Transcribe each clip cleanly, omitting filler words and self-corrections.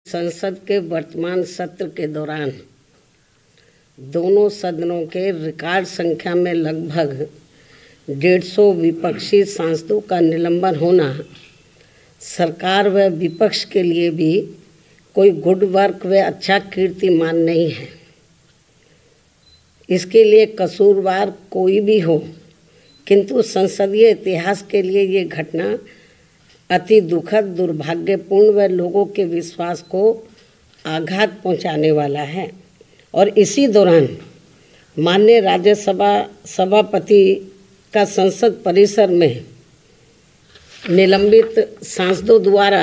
संसद के वर्तमान सत्र के दौरान दोनों सदनों के रिकॉर्ड संख्या में लगभग 150 विपक्षी सांसदों का निलंबन होना सरकार व विपक्ष के लिए भी कोई गुड वर्क व अच्छा कीर्तिमान नहीं है। इसके लिए कसूरवार कोई भी हो, किंतु संसदीय इतिहास के लिए ये घटना अति दुखद, दुर्भाग्यपूर्ण व लोगों के विश्वास को आघात पहुंचाने वाला है। और इसी दौरान माननीय राज्यसभा सभापति का संसद परिसर में निलंबित सांसदों द्वारा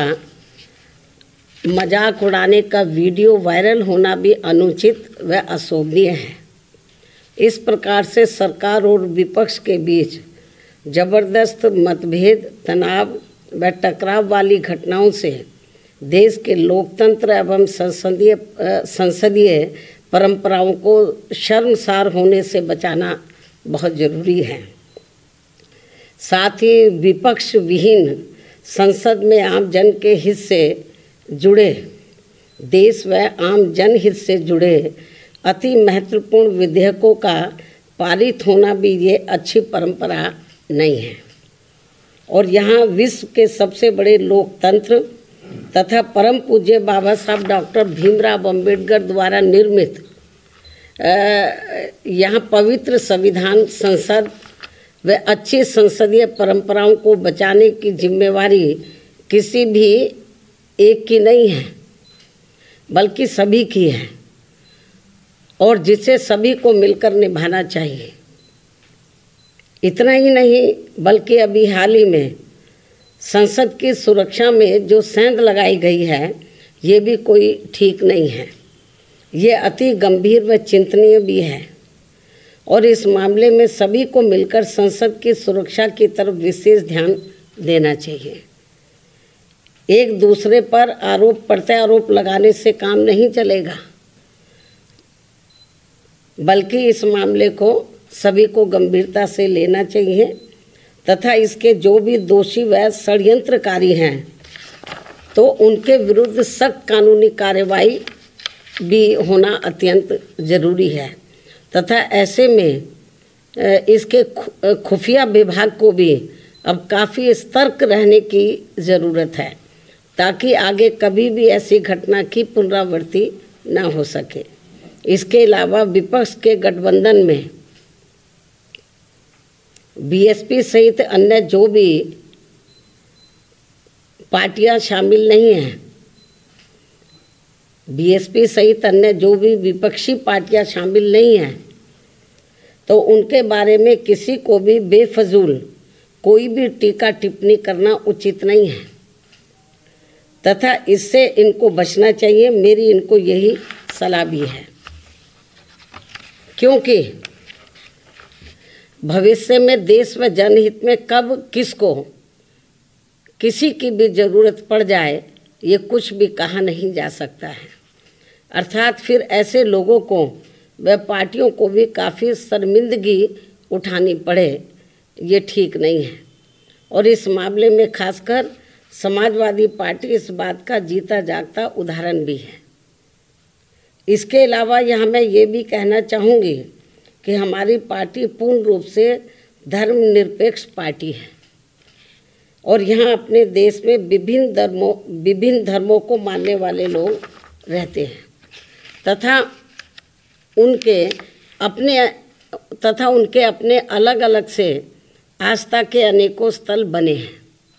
मजाक उड़ाने का वीडियो वायरल होना भी अनुचित व अशोभनीय है। इस प्रकार से सरकार और विपक्ष के बीच जबरदस्त मतभेद, तनाव व टकराव वाली घटनाओं से देश के लोकतंत्र एवं संसदीय परंपराओं को शर्मसार होने से बचाना बहुत जरूरी है। साथ ही विपक्ष विहीन संसद में आम जन के हित से जुड़े, देश व आम जन हित से जुड़े अति महत्वपूर्ण विधेयकों का पारित होना भी ये अच्छी परंपरा नहीं है। और यहाँ विश्व के सबसे बड़े लोकतंत्र तथा परम पूज्य बाबा साहब डॉक्टर भीमराव अंबेडकर द्वारा निर्मित यहाँ पवित्र संविधान संसद व अच्छी संसदीय परंपराओं को बचाने की जिम्मेवारी किसी भी एक की नहीं है, बल्कि सभी की है, और जिसे सभी को मिलकर निभाना चाहिए। इतना ही नहीं, बल्कि अभी हाल ही में संसद की सुरक्षा में जो सेंध लगाई गई है, ये भी कोई ठीक नहीं है। ये अति गंभीर व चिंतनीय भी है, और इस मामले में सभी को मिलकर संसद की सुरक्षा की तरफ विशेष ध्यान देना चाहिए। एक दूसरे पर आरोप प्रत्यारोप लगाने से काम नहीं चलेगा, बल्कि इस मामले को सभी को गंभीरता से लेना चाहिए तथा इसके जो भी दोषी व षड्यंत्रकारी हैं तो उनके विरुद्ध सख्त कानूनी कार्रवाई भी होना अत्यंत जरूरी है। तथा ऐसे में इसके खुफिया विभाग को भी अब काफ़ी सतर्क रहने की ज़रूरत है, ताकि आगे कभी भी ऐसी घटना की पुनरावृत्ति न हो सके। इसके अलावा विपक्ष के गठबंधन में बीएसपी सहित अन्य जो भी पार्टियां शामिल नहीं हैं, बीएसपी सहित अन्य जो भी विपक्षी पार्टियां शामिल नहीं हैं, तो उनके बारे में किसी को भी बेफजूल कोई भी टीका टिप्पणी करना उचित नहीं है तथा इससे इनको बचना चाहिए। मेरी इनको यही सलाह भी है, क्योंकि भविष्य में देश व जनहित में कब किसको किसी की भी ज़रूरत पड़ जाए, ये कुछ भी कहा नहीं जा सकता है। अर्थात फिर ऐसे लोगों को व पार्टियों को भी काफ़ी शर्मिंदगी उठानी पड़े, ये ठीक नहीं है। और इस मामले में खासकर समाजवादी पार्टी इस बात का जीता जागता उदाहरण भी है। इसके अलावा यहाँ मैं ये भी कहना चाहूँगी कि हमारी पार्टी पूर्ण रूप से धर्मनिरपेक्ष पार्टी है, और यहाँ अपने देश में विभिन्न धर्मों को मानने वाले लोग रहते हैं तथा उनके अपने अलग अलग से आस्था के अनेकों स्थल बने हैं,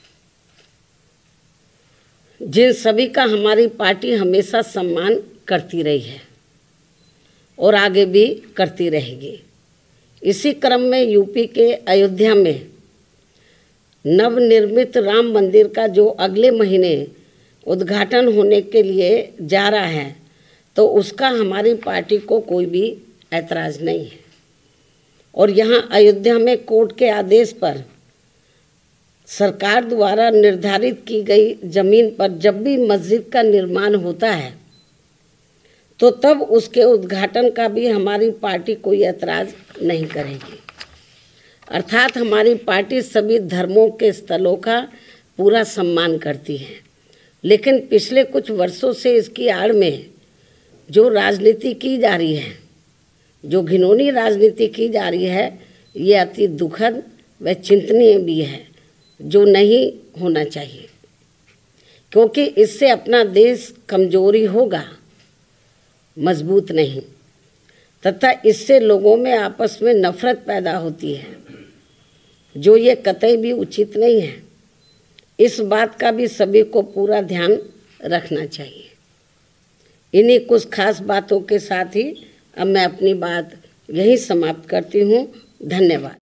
जिन सभी का हमारी पार्टी हमेशा सम्मान करती रही है और आगे भी करती रहेगी। इसी क्रम में यूपी के अयोध्या में नवनिर्मित राम मंदिर का जो अगले महीने उद्घाटन होने के लिए जा रहा है, तो उसका हमारी पार्टी को कोई भी ऐतराज़ नहीं है। और यहाँ अयोध्या में कोर्ट के आदेश पर सरकार द्वारा निर्धारित की गई जमीन पर जब भी मस्जिद का निर्माण होता है, तो तब उसके उद्घाटन का भी हमारी पार्टी कोई ऐतराज़ नहीं करेगी। अर्थात हमारी पार्टी सभी धर्मों के स्थलों का पूरा सम्मान करती है। लेकिन पिछले कुछ वर्षों से इसकी आड़ में जो राजनीति की जा रही है, जो घिनौनी राजनीति की जा रही है, ये अति दुखद व चिंतनीय भी है, जो नहीं होना चाहिए, क्योंकि इससे अपना देश कमजोरी होगा, मजबूत नहीं, तथा इससे लोगों में आपस में नफरत पैदा होती है, जो ये कतई भी उचित नहीं है। इस बात का भी सभी को पूरा ध्यान रखना चाहिए। इन्हीं कुछ खास बातों के साथ ही अब मैं अपनी बात यहीं समाप्त करती हूँ। धन्यवाद।